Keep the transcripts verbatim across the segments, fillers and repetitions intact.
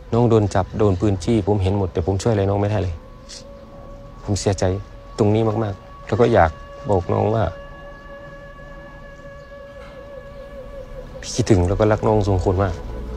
น้องโดนจับโดนปืนจี้ผมเห็นหมดแต่ผมช่วยอะไรน้องไม่ได้เลยผมเสียใจตรงนี้มากๆแล้วก็อยากบอกน้องว่าพี่คิดถึงแล้วก็รักน้องทรงคนมาก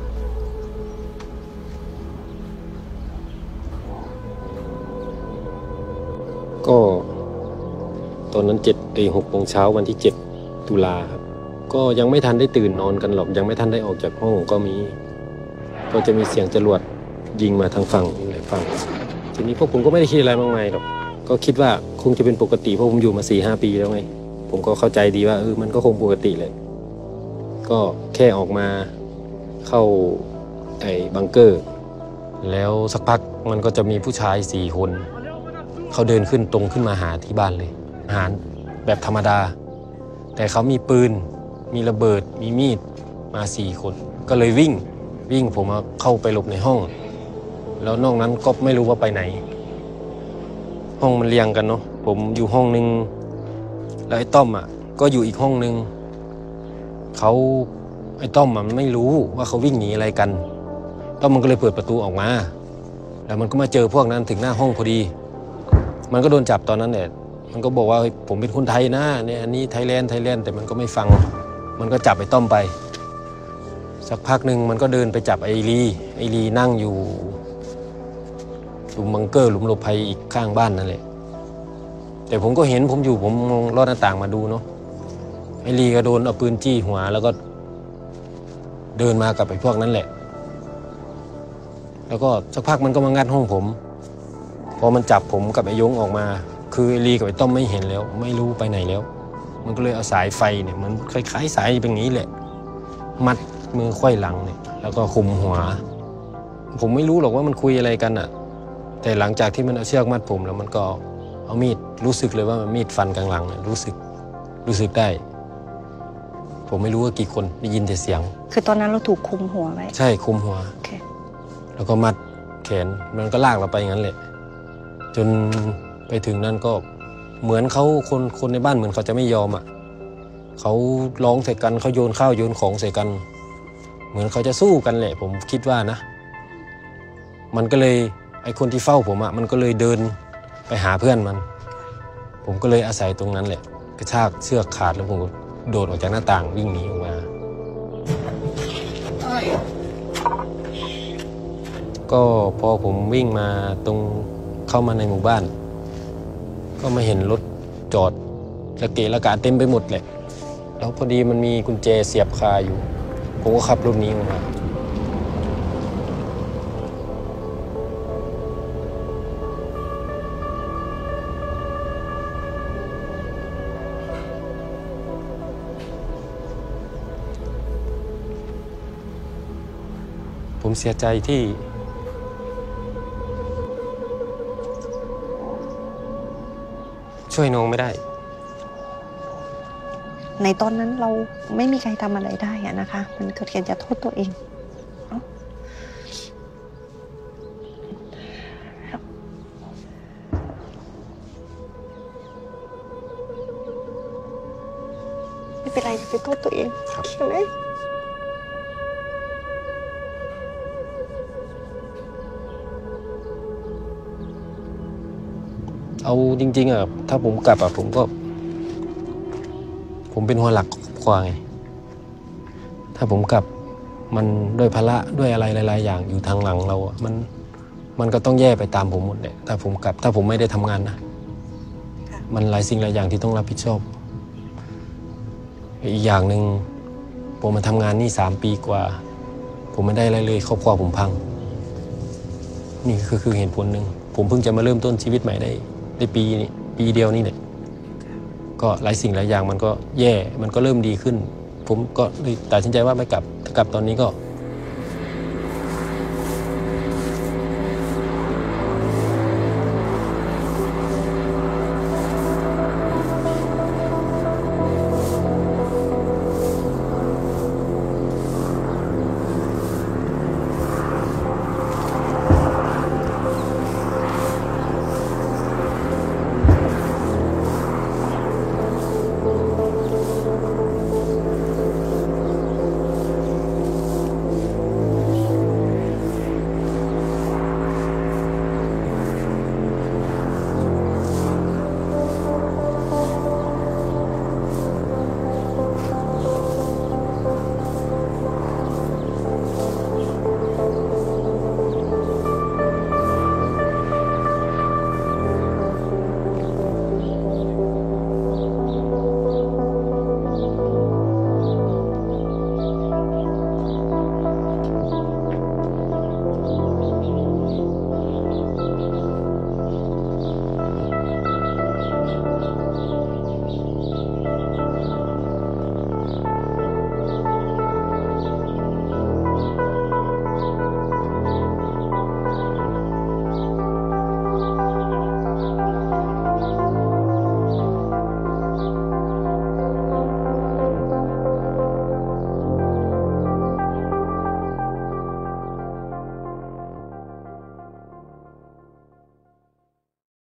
ก็ตอนนั้นเจ็ดไอหกโมงเช้าวันที่เจ็ดตุลาครับก็ยังไม่ทันได้ตื่นนอนกันหรอกยังไม่ทันได้ออกจากห้องก็มีก็จะมีเสียงจรวดยิงมาทางฝั่งอีกฝั่งทีนี้พวกผมก็ไม่ได้คิดอะไรมากมายหรอกก็คิดว่าคงจะเป็นปกติเพราะผมอยู่มาสี่ห้าปีแล้วไงผมก็เข้าใจดีว่าเออมันก็คงปกติเลยก็แค่ออกมาเข้าไอ้บังเกอร์แล้วสักพักมันก็จะมีผู้ชายสี่คนเขาเดินขึ้นตรงขึ้นมาหาที่บ้านเลยอาหารแบบธรรมดาแต่เขามีปืนมีระเบิดมีมีดมาสี่คนก็เลยวิ่งวิ่งผมเข้าไปหลบในห้องแล้วนอกนั้นก็ไม่รู้ว่าไปไหนห้องมันเรียงกันเนาะผมอยู่ห้องนึงแล้วไอ้ต้อมอ่ะก็อยู่อีกห้องนึงเขาไอ้ต้อมมันไม่รู้ว่าเขาวิ่งหนีอะไรกันต้อมมันก็เลยเปิดประตูออกมาแล้วมันก็มาเจอพวกนั้นถึงหน้าห้องพอดีมันก็โดนจับตอนนั้นแหละมันก็บอกว่าผมเป็นคนไทยนะเนี่ยอันนี้ไทยแลนด์ไทยแลนด์แต่มันก็ไม่ฟังมันก็จับไอ้ต้อมไปสักพักหนึ่งมันก็เดินไปจับไอ้ลีไอ้ลีนั่งอยู่หลุมบังเกอร์หลุมหลบภัยอีกข้างบ้านนั่นแหละแต่ผมก็เห็นผมอยู่ผมมองลอดหน้าต่างมาดูเนาะไอ้ลีก็โดนเอาปืนจี้หัวแล้วก็เดินมากับไอ้พวกนั้นแหละแล้วก็สักพักมันก็มางัดห้องผมพอมันจับผมกับไอ้ยงออกมาคือไอ้ลีกับไอ้ต้อมไม่เห็นแล้วไม่รู้ไปไหนแล้วมันก็เลยเอาสายไฟเนี่ยมันคล้ายๆสายแบบนี้แหละมัดมือไขว้หลังเนี่ยแล้วก็คุมหัวผมไม่รู้หรอกว่ามันคุยอะไรกันอ่ะแต่หลังจากที่มันเอาเชือกมัดผมแล้วมันก็เอามีดรู้สึกเลยว่ามันมีดฟันกลางหลังเนี่ยรู้สึกรู้สึกได้ผมไม่รู้ว่ากี่คนได้ยินแต่เสียงคือตอนนั้นเราถูกคุมหัวไว้ใช่คุมหัว okay. แล้วก็มัดแขนมันก็ลากเราไปอย่างนั้นแหละจนไปถึงนั่นก็เหมือนเขาคนคนในบ้านเหมือนเขาจะไม่ยอมอ่ะเขาร้องใส่กันเขาโยนข้าวโยนของใส่กันเหมือนเขาจะสู้กันแหละผมคิดว่านะมันก็เลยไอ้คนที่เฝ้าผมอ่ะมันก็เลยเดินไปหาเพื่อนมันผมก็เลยอาศัยตรงนั้นแหละกระชากเชือกขาดแล้วผมก็โดดออกจากหน้าต่างวิ่งหนีออกมาก็พอผมวิ่งมาตรงเข้ามาในหมู่บ้านก็มาเห็นรถจอดระเกะระกะเต็มไปหมดแหละแล้วพอดีมันมีกุญแจเสียบคาอยู่ผมก็ขับรถนี้ออกมาผมเสียใจที่ช่วยน้องไม่ได้ในตอนนั้นเราไม่มีใครทำอะไรได้อะนะคะมันเกิดแค่จะโทษตัวเองไม่เป็นไรไปโทษตัวเองครับใช่ไหมเอาจริงๆอ่ะถ้าผมกลับอ่ะผมก็ผมเป็นหัวหลักครอบครัวไงถ้าผมกลับมันด้วยภาระด้วยอะไรหลายๆอย่างอยู่ทางหลังเราอ่ะมันมันก็ต้องแย่ไปตามผมหมดเนี่ยถ้าผมกลับถ้าผมไม่ได้ทำงานนะมันหลายสิ่งหลายอย่างที่ต้องรับผิดชอบอีกอย่างหนึ่งผมมาทำงานนี่สามปีกว่าผมไม่ได้อะไรเลยครอบครัวผมพังนี่คือคือเหตุผลหนึ่งผมเพิ่งจะมาเริ่มต้นชีวิตใหม่ได้ได้ปีนี้ปีเดียวนี่แหละก็หลายสิ่งหลายอย่างมันก็แย่มันก็เริ่มดีขึ้นผมก็เลยตัดสินใจว่าไม่กลับถ้ากลับตอนนี้ก็